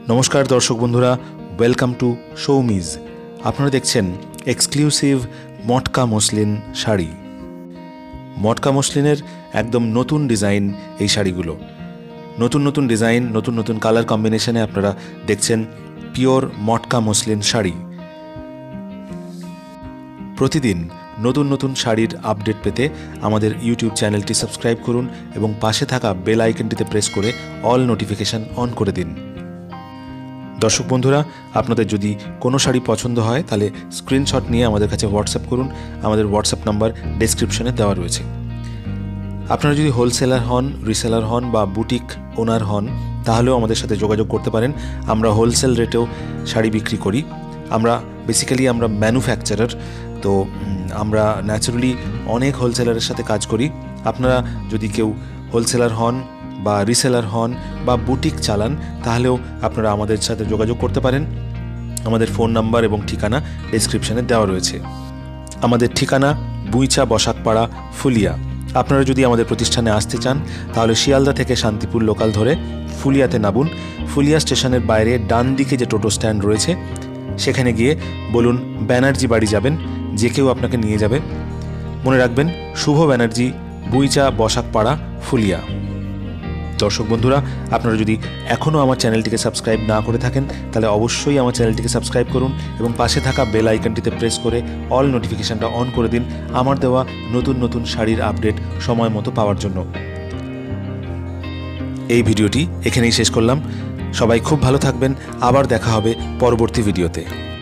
নমস্কার দর্শক বন্ধুরা, ওয়েলকাম টু সৌমিজ। আপনারা দেখছেন এক্সক্লুসিভ মটকা মসলিন শাড়ি। মটকা মসলিনের একদম নতুন ডিজাইন এই শাড়িগুলো। নতুন নতুন ডিজাইন, নতুন নতুন কালার কম্বিনেশনে আপনারা দেখছেন পিওর মটকা মসলিন শাড়ি। প্রতিদিন নতুন নতুন শাড়ির আপডেট পেতে আমাদের ইউটিউব চ্যানেলটি সাবস্ক্রাইব করুন এবং পাশে থাকা বেল আইকনটিতে প্রেস করে অল নোটিফিকেশান অন করে দিন। দর্শক বন্ধুরা, আপনাদের যদি কোনো শাড়ি পছন্দ হয় তাহলে স্ক্রিনশট নিয়ে আমাদের কাছে হোয়াটসঅ্যাপ করুন। আমাদের হোয়াটসঅ্যাপ নাম্বার ডেসক্রিপশনে দেওয়া রয়েছে। আপনারা যদি হোলসেলার হন, রিসেলার হন বা বুটিক ওনার হন তাহলেও আমাদের সাথে যোগাযোগ করতে পারেন। আমরা হোলসেল রেটেও শাড়ি বিক্রি করি। আমরা বেসিক্যালি ম্যানুফ্যাকচারার, তো আমরা ন্যাচারালি অনেক হোলসেলারের সাথে কাজ করি। আপনারা যদি কেউ হোলসেলার হন বা রিসেলার হন বা বুটিক চালান তাহলেও আপনারা আমাদের সাথে যোগাযোগ করতে পারেন। আমাদের ফোন নাম্বার এবং ঠিকানা ডেসক্রিপশানে দেওয়া রয়েছে। আমাদের ঠিকানা বুইচা, বসাকপাড়া, ফুলিয়া। আপনারা যদি আমাদের প্রতিষ্ঠানে আসতে চান তাহলে শিয়ালদা থেকে শান্তিপুর লোকাল ধরে ফুলিয়াতে নামুন। ফুলিয়া স্টেশনের বাইরে ডান দিকে যে টোটো স্ট্যান্ড রয়েছে সেখানে গিয়ে বলুন ব্যানার্জি বাড়ি যাবেন, যে কেউ আপনাকে নিয়ে যাবে। মনে রাখবেন, শুভ ব্যানার্জি, বুইচা, বসাকপাড়া, ফুলিয়া। দর্শক বন্ধুরা, আপনারা যদি এখনও আমার চ্যানেলটিকে সাবস্ক্রাইব না করে থাকেন তাহলে অবশ্যই আমার চ্যানেলটিকে সাবস্ক্রাইব করুন এবং পাশে থাকা বেল আইকনটিতে প্রেস করে অল নোটিফিকেশানটা অন করে দিন আমার দেওয়া নতুন নতুন শাড়ির আপডেট সময় মতো পাওয়ার জন্য। এই ভিডিওটি এখানেই শেষ করলাম। সবাই খুব ভালো থাকবেন। আবার দেখা হবে পরবর্তী ভিডিওতে।